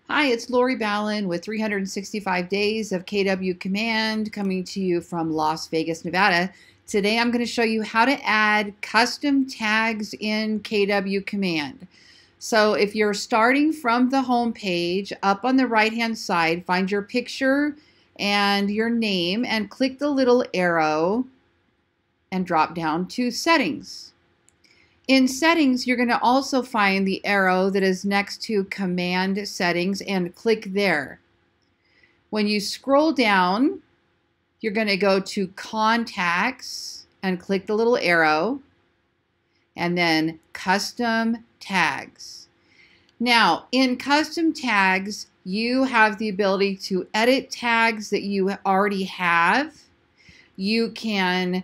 Hi, it's Lori Ballen with 365 Days of KW Command coming to you from Las Vegas, Nevada. Today I'm going to show you how to add custom tags in KW Command. So if you're starting from the home page, up on the right hand side, find your picture and your name and click the little arrow and drop down to Settings. In Settings, you're going to also find the arrow that is next to Command Settings and click there. When you scroll down, you're going to go to Contacts and click the little arrow and then Custom Tags. Now, in Custom Tags, you have the ability to edit tags that you already have. You can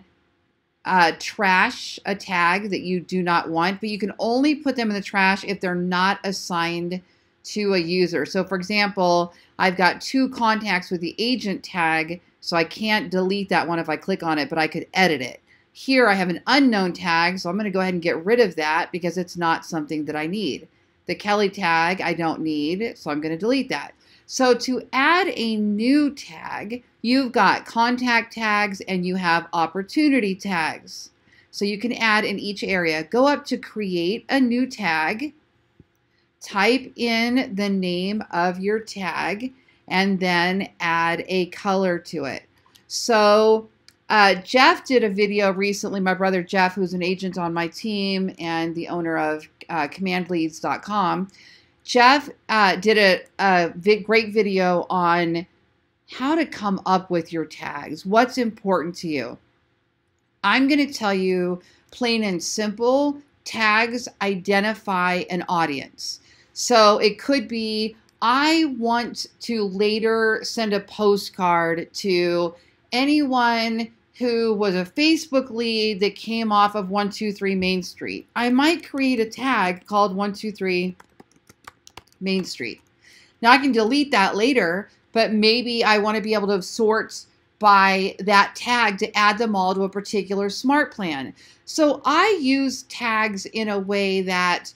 trash a tag that you do not want, but you can only put them in the trash if they're not assigned to a user. So for example, I've got 2 contacts with the agent tag, so I can't delete that one if I click on it, but I could edit it. Here I have an unknown tag, so I'm going to go ahead and get rid of that because it's not something that I need. The Kelly tag I don't need, so I'm going to delete that. So to add a new tag, you've got contact tags and you have opportunity tags. So you can add in each area. Go up to create a new tag, type in the name of your tag, and then add a color to it. So Jeff did a video recently, my brother Jeff, who's an agent on my team and the owner of commandleads.com. Jeff did a great video on how to come up with your tags, what's important to you. I'm going to tell you plain and simple, tags identify an audience. So it could be, I want to later send a postcard to anyone who was a Facebook lead that came off of 123 Main Street. I might create a tag called 123 Main Street. Now I can delete that later, but maybe I want to be able to sort by that tag to add them all to a particular smart plan. So I use tags in a way that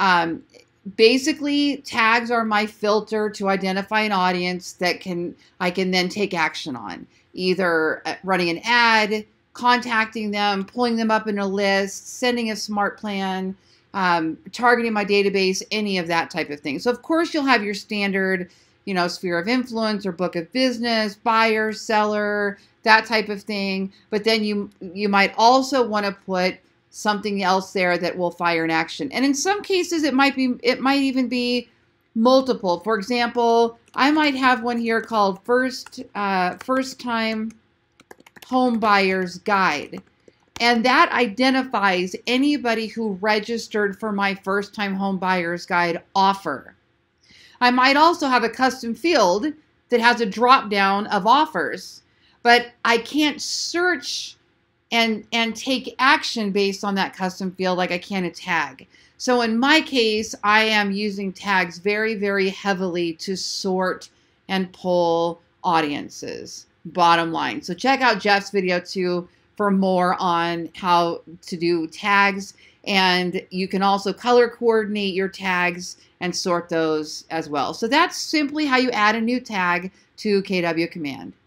basically tags are my filter to identify an audience that I can then take action on, either running an ad, contacting them, pulling them up in a list, sending a smart plan, targeting my database, any of that type of thing. So of course you'll have your standard, sphere of influence or book of business, buyer, seller, that type of thing. But then you might also want to put something else there that will fire an action. And in some cases it might even be multiple. For example, I might have one here called first time home buyers guide. And that identifies anybody who registered for my first-time home buyer's guide offer. I might also have a custom field that has a drop-down of offers, but I can't search and take action based on that custom field like I can a tag. So in my case, I am using tags very, very heavily to sort and pull audiences, bottom line. So check out Jeff's video too for more on how to do tags, and you can also color coordinate your tags and sort those as well. So that's simply how you add a new tag to KW Command.